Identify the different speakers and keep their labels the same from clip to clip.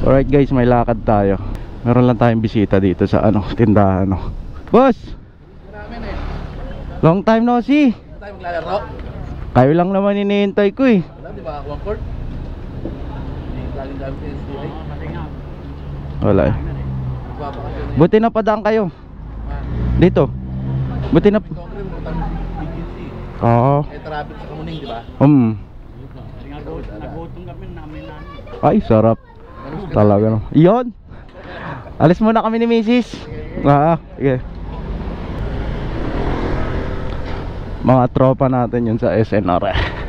Speaker 1: Alright guys, may lakad tayo. Meron lang tayong bisita dito sa tindahan Boss! Long time no see.
Speaker 2: Tayo maglalaro.
Speaker 1: Kayo lang naman hinihintay ko eh.
Speaker 2: Wala, di ba? One court. Laging gamit yung SDI.
Speaker 1: Wala eh. Buti na padaan kayo. Dito. Buti na. Oo.
Speaker 2: Eh, traffic sa Kamuning, di ba?
Speaker 3: Nagutom kami namin.
Speaker 1: Ay, sarap. Talaga no. Iyon. Alis muna kami ni Mrs. Okay. Mga tropa natin yun sa SNR.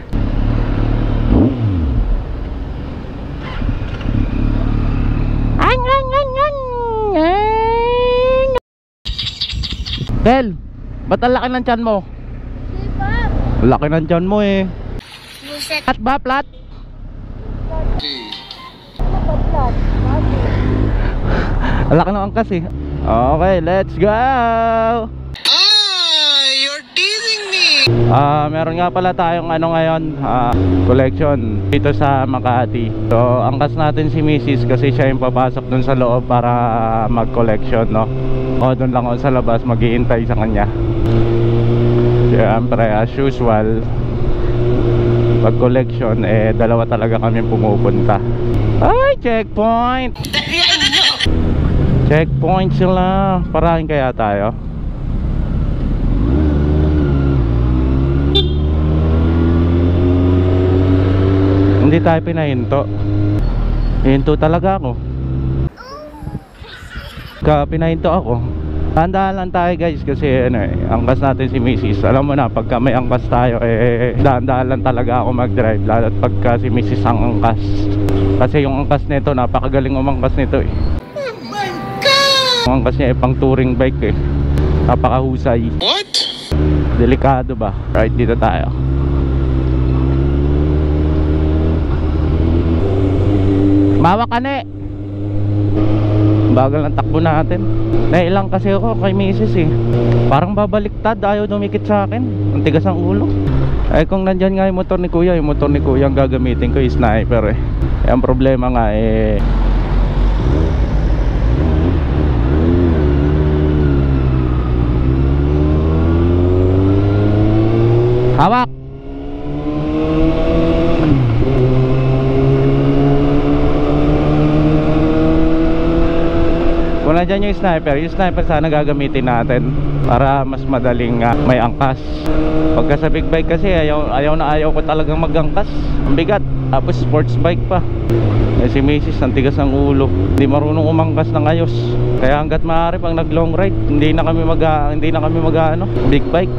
Speaker 1: Bel, ba't ang laki ng tiyan mo? Ang laki ng tiyan mo eh. Plat ba? Plat? Ang laki ng angkas eh. Okay, let's go!
Speaker 2: You're teasing me!
Speaker 1: Meron nga pala tayong ngayon, collection dito sa Makati. So, angkas natin si Mrs. kasi siya yung papasok dun sa loob para mag-collection, no? O, dun lang ako sa labas, mag-iintay sa kanya. Siyempre, as usual, pag-collection, dalawa talaga kami pumupunta. Ay, checkpoint! Checkpoint sila. Parahin kaya tayo? Hindi tayo pinahinto. Hinto talaga ako. Pinahinto ako. Dahan-dahan lang tayo guys kasi angkas natin si Mrs. Alam mo na, pagka may angkas tayo dahan-dahan lang talaga ako mag-drive, lalo't pagka si Mrs. ang angkas. Kasi yung angkas nito, napakagaling umangkas nito eh. Oh my God! Yung angkas niya pang touring bike eh. Napakahusay. What? Delikado ba? Right, dito tayo. Mawak ka na eh. Bagal ng takbo natin. Nailang kasi ako kay Mrs. eh. Parang babaliktad, ayaw dumikit sa akin. Ang tigas ang ulo. Kung nandyan nga yung motor ni kuya ang gagamitin ko, yung sniper eh. Ang problema nga hawak! Kung nandyan yung sniper sana gagamitin natin para mas madaling may angkas. Pagka sa big bike kasi ayaw ko talagang magangkas. Ang bigat, tapos sports bike pa. Si Mrs. ang tigas ng ulo, hindi marunong umangkas ng ayos. Kaya hanggat maaari pag nag long ride, hindi na kami mag big bike.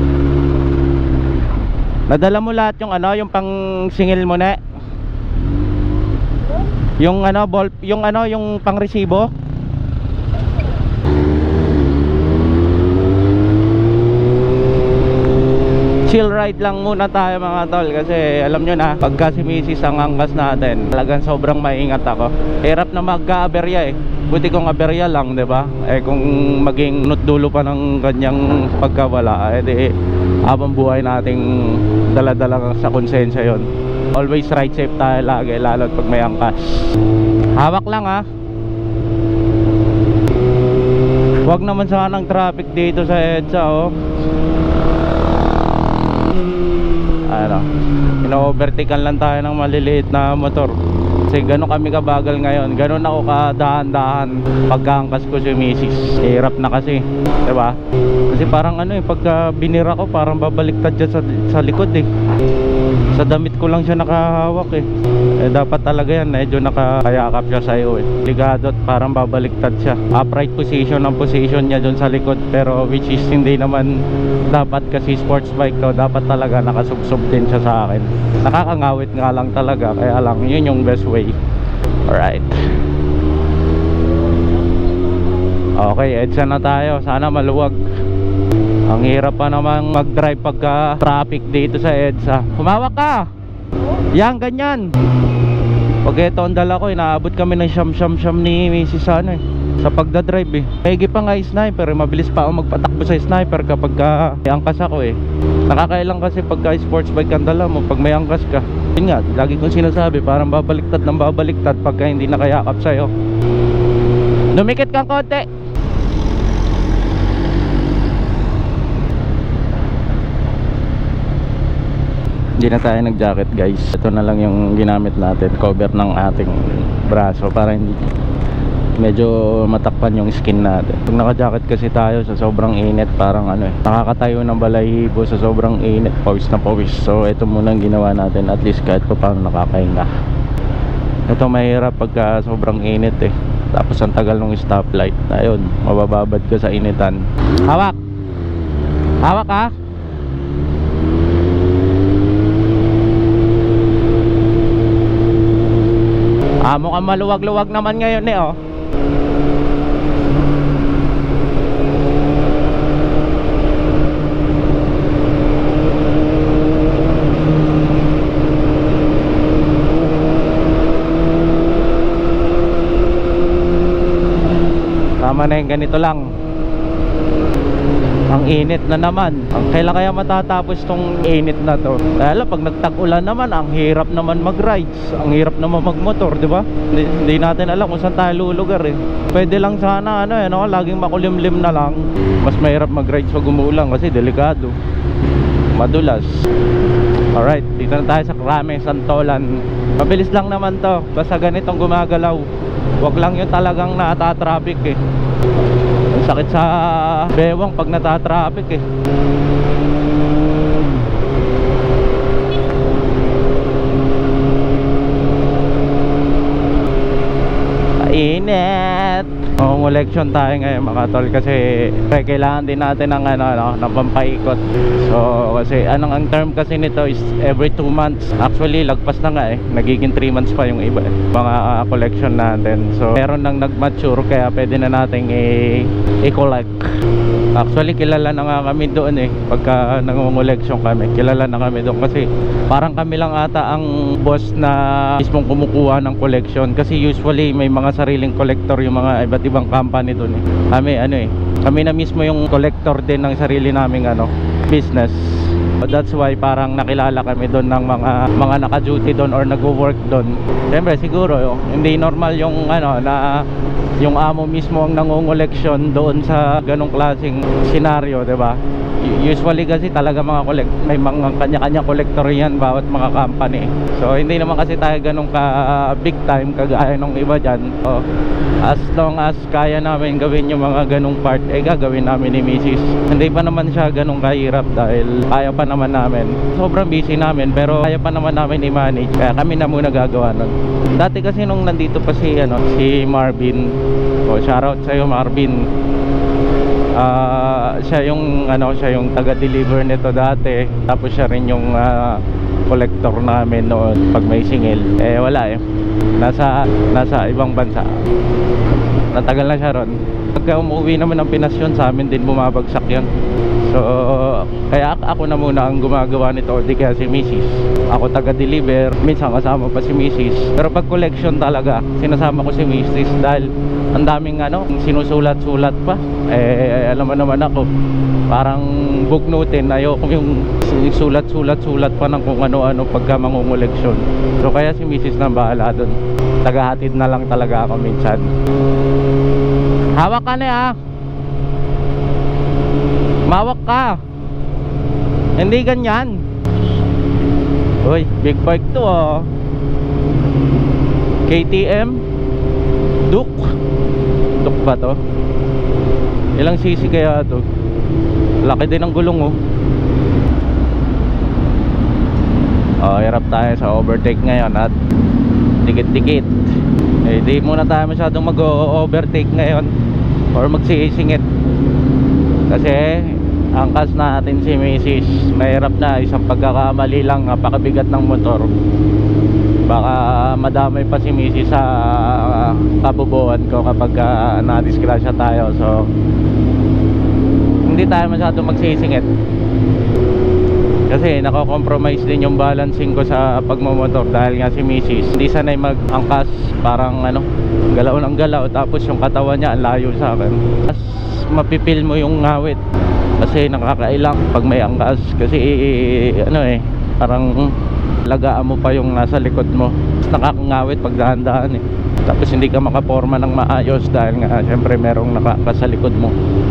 Speaker 1: Nadala mo lahat yung yung pang singil mo na. Yung yung pang resibo. Chill ride lang muna tayo mga tol, kasi alam nyo na, pagka si Mrs. ang angkas natin, talagang sobrang maingat ako. Hirap na magka-aberya eh. Buti kung aberya lang, 'di ba? Kung maging nutdulo pa ng kanyang pagkawala, di habang buhay nating dala-dala sa konsensya 'yon. Always ride safe tayo lagi, lalo pag may angkas. Hawak lang ha. Huwag naman sanang traffic dito sa EDSA ino-overtaken lang tayo ng maliliit na motor. Kasi gano'n kami kabagal ngayon, gano'n ako kadahan-dahan pagkaangkas ko si Mrs. Hirap na kasi, diba? Kasi parang pagka binira ko, parang babaliktad dyan sa likod eh. Sa damit ko lang siya nakahawak eh. Dapat talaga yan, medyo nakayakap siya sa'yo eh. Ligado at parang babaliktad siya. Upright position ang position niya dun sa likod, pero which is hindi naman dapat kasi sports bike to. Dapat talaga nakasubsob din siya sa akin. Nakakangawit nga lang talaga, kaya lang yun yung best way. Alright. Okay, EDSA na tayo. Sana maluwag. Ang hirap pa namang mag-drive pagka traffic dito sa EDSA. Humawak ka! Yan, ganyan. Pag ito ang dala ko, inaabot kami ng siyam ni Mrs. sa pagdadrive eh. Higi pa nga sniper eh. Mabilis pa ako magpatakbo sa sniper kapag may angkas ako eh. Nakakailang kasi pagka sports bike ang dala mo, pag may angkas ka, Yun nga, lagi kong sinasabi, parang babaliktad ng babaliktad pagka hindi nakayakap sa'yo. Dumikit kang konti. Hindi na tayo nag-jacket guys. Ito na lang yung ginamit natin, cover ng ating braso para hindi medyo matakpan yung skin natin. Pag naka-jacket kasi tayo sa sobrang init, parang nakakatayo ng balahibo sa sobrang init, pawis na pawis. So ito muna ang ginawa natin, at least kahit pa paano nakakahinga. Ito mahirap pagka sobrang init tapos ang tagal ng stoplight. Ayun, mabababad ka sa initan. Hawak! Hawak ha! Mukhang maluwag-luwag naman ngayon oh. Tama na yung ganito lang. Ang init na naman. Kailan kaya matatapos tong init na to? Dahil pag nagtag-ulan naman, ang hirap naman mag-rides, ang hirap naman magmotor, di ba? Hindi natin alam kung saan tayo lulugar Pwede lang sana laging makulimlim na lang. Mas mahirap mag-rides pag umuulan kasi delikado, madulas. Alright, dito na tayo sa Krame, Santolan. Mabilis lang naman to, basta ganitong gumagalaw. Wag lang yung talagang nata-traffic Ang sakit sa bewang pag nata-traffic Init. Election tayo ngayon mga tol kasi kailangan din natin ng ng pampaikot. So kasi ang term kasi nito is every 2 months. Actually lagpas na nga nagiging 3 months pa yung iba mga collection natin. So meron nang nag-mature kaya pwede na nating i-collect. Actually kilala na nga kami doon pagka nangongollection kami, kilala na kami doon kasi parang kami lang ata ang boss na mismong kumukuha ng collection kasi usually may mga sariling collector yung mga iba't ibang company doon Kami kami na mismo yung collector din ng sarili naming business. That's why parang nakilala kami doon ng mga naka-duty doon or nagwo-work doon. Siyempre siguro hindi normal yung na yung amo mismo ang nangongoleksyon doon sa ganong klaseng senaryo, 'di ba? Usually kasi talaga may mga kanya-kanya collector yan bawat mga company. So hindi naman kasi tayo ganong ka big time kagaya nung iba dyan. So, as long as kaya namin gawin yung mga ganong part, gagawin namin ni Mrs. Hindi pa naman siya ganong kahirap dahil kaya pa naman namin. Sobrang busy namin pero kaya pa naman namin i-manage. Kaya kami na muna gagawa nun. Dati kasi nung nandito pa si Marvin. Shoutout sa'yo Marvin. Siya yung taga-deliver nito dati. Tapos siya rin yung collector namin noon pag may singil. Wala nasa ibang bansa. Natagal na siya ron. Pagka umuwi naman ng Pinas yun, sa amin din bumabagsak yun. So kaya ako na muna ang gumagawa nito, di kaya si Mrs. Ako taga-deliver, minsan kasama pa si Mrs. Pero pag collection talaga, sinasama ko si Mrs. dahil ang daming sinusulat-sulat pa. Alam mo naman ako, parang bugnutin, ayoko yung sulat-sulat pa ng kung ano-ano pagka mangungoleksyon. So kaya si Mrs. na bahala dun. Tagahatid na lang talaga ako minsan. Hawak ka na mawak ka. Hindi ganyan. Uy, big bike to KTM Duke ba to? Ilang cc kaya to? Laki din ang gulong hirap tayo sa overtake ngayon at dikit-dikit. Di muna tayo masyadong mag-overtake ngayon or magsisingit kasi angkas natin si Mrs. Mahirap na, isang pagkakamali lang, napakabigat ng motor, baka madamay pa si Mrs. sa kabubuan ko kapag na-disgrasya tayo. So hindi tayo masyadong magsisingit kasi nako-compromise din yung balancing ko sa pagmamotor dahil nga si Mrs. hindi sanay mag-angkas, parang galaw ng galaw tapos yung katawan niya ang layo sa akin. Mas mapipil mo yung ngawit kasi nakakailang pag may angkas kasi parang lagaan mo pa yung nasa likod mo. Nakakangawit pag dahan-dahan eh. Tapos hindi ka makaporma ng maayos dahil nga syempre merong nakaka sa likod mo.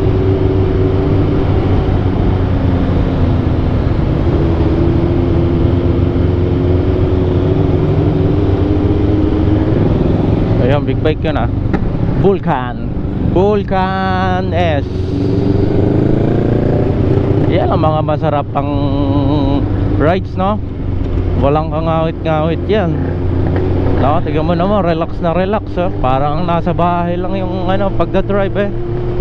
Speaker 1: Ayun, big bike yun ah. Vulcan S. Yan ang mga masarap ang rides, no? Walang kangawit-ngawit yan, no? Tignan mo naman, relax na relax, oh. Parang nasa bahay lang yung ano, pagdadrive eh.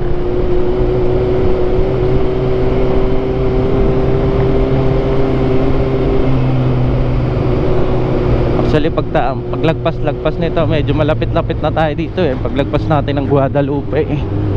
Speaker 1: Actually paglagpas nito, medyo malapit-lapit na tayo dito eh. Paglagpas natin ng Guadalupe eh.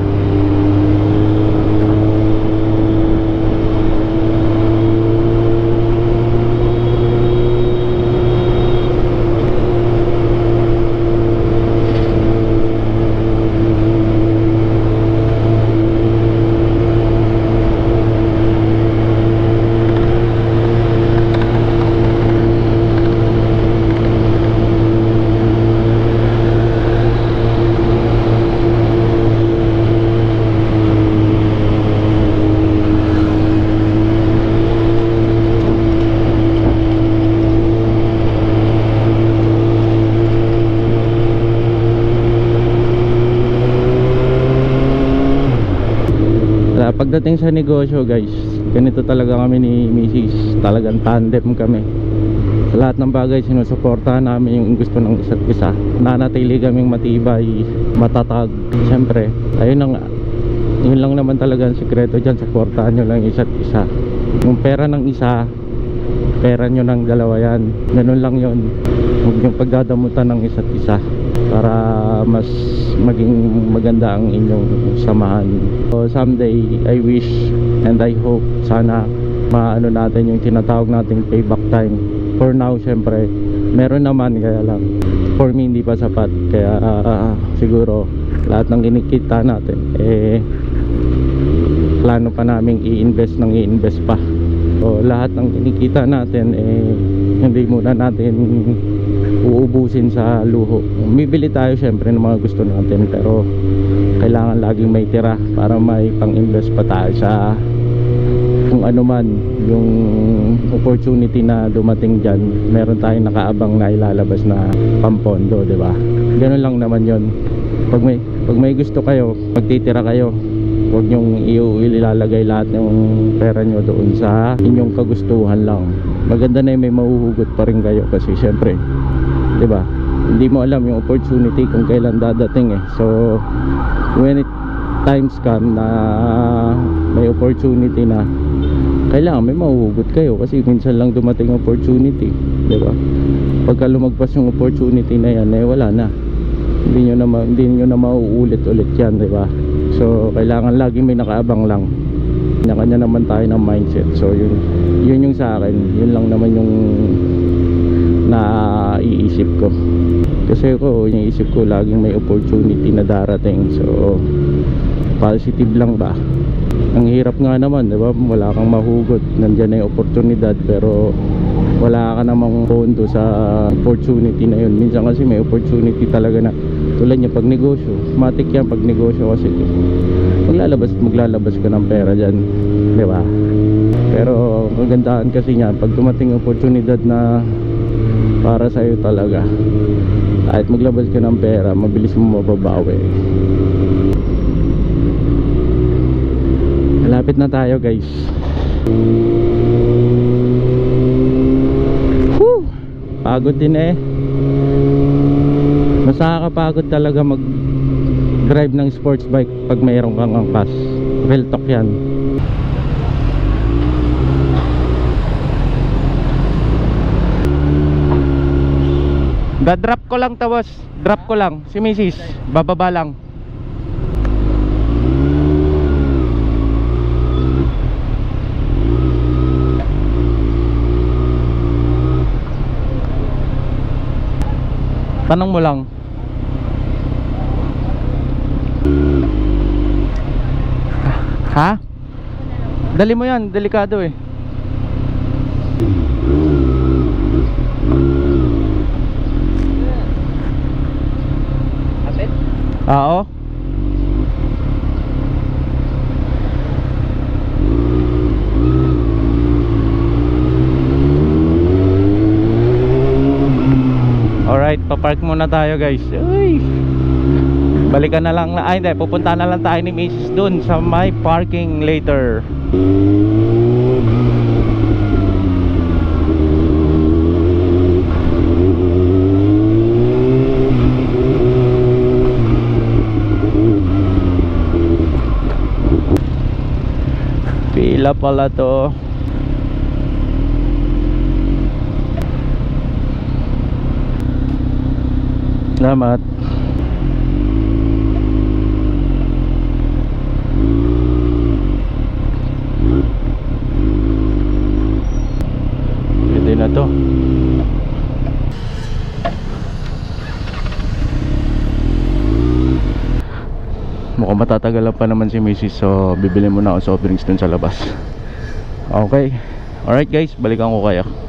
Speaker 1: Pagdating sa negosyo guys, ganito talaga kami ni Mrs. Talagang tandem kami. Sa lahat ng bagay sinusuportahan namin yung gusto ng isa't isa. Nanatili kaming matibay, matatag. Siyempre, ayun na nga, yun lang naman talaga ang sikreto dyan. Suportahan nyo lang isa't isa. Yung pera ng isa, pera nyo ng dalawa yan. Ganun lang yun. Huwag yung pagdadamutan ng isa't isa para mas maging maganda ang inyong samahan. So someday I wish and I hope sana maano natin yung tinatawag nating payback time. For now syempre meron naman, kaya lang for me hindi pa sapat. Kaya siguro lahat ng kinikita natin plano pa naming i-invest pa. So lahat ng kinikita natin hindi muna natin uubusin sa luho. Bibili tayo syempre ng mga gusto natin, pero kailangan laging may tira para may pang-invest pa tayo sa kung ano man yung opportunity na dumating dyan. Meron tayong nakaabang na ilalabas na pampondo, di ba? Ganun lang naman yon. Pag may gusto kayo, magtitira kayo. Huwag nyong ilalagay lahat ng pera nyo doon sa inyong kagustuhan lang. Maganda na may mahuhugot pa rin kayo kasi syempre, diba, hindi mo alam yung opportunity kung kailan dadating eh. So when it times come na may opportunity na, kailangan may mahuhugot kayo kasi minsan lang dumating opportunity, diba? Pagka lumagpas yung opportunity na yan wala na, hindi nyo na mauulit-ulit yan, diba? So kailangan lagi may nakaabang lang. Kanya-kanya naman tayo ng mindset. So yun yung sa akin, yun lang naman yung naiisip ko. Kasi ako, yung isip ko laging may opportunity na darating. So positive lang ba? Ang hirap nga naman, di ba? Wala kang mahugot, nandiyan na yung oportunidad, pero wala ka namang pondo sa opportunity na yun. Minsan kasi may opportunity talaga na tulad niya pag negosyo, matik yan pag negosyo kasi maglalabas ka ng pera dyan, di ba? Pero magandaan kasi niya pag dumating oportunidad na para sa'yo talaga, kahit maglabas ka ng pera, mabilis mo mababawi. Malapit na tayo guys. Whew! Pagod din eh. Mas nakakapagod talaga mag drive ng sports bike pag mayroon kang angkas. Real talk yan. Da-drop ko lang tapos drop ko lang si Mrs. Bababa lang. Tanong mo lang. Ha? Dali mo yan, delikado eh. Oo. Alright, papark muna tayo guys. Uy. Balikan na lang na, ay hindi, pupunta na lang tayo ni Mrs. dun sa my parking later. Pila pala to. Salamat. Pwede na to. Mukhang matatagalan pa naman si Mrs. So bibili muna ako soft drinks dun sa labas. Okay. Alright guys, balikan ko kayo.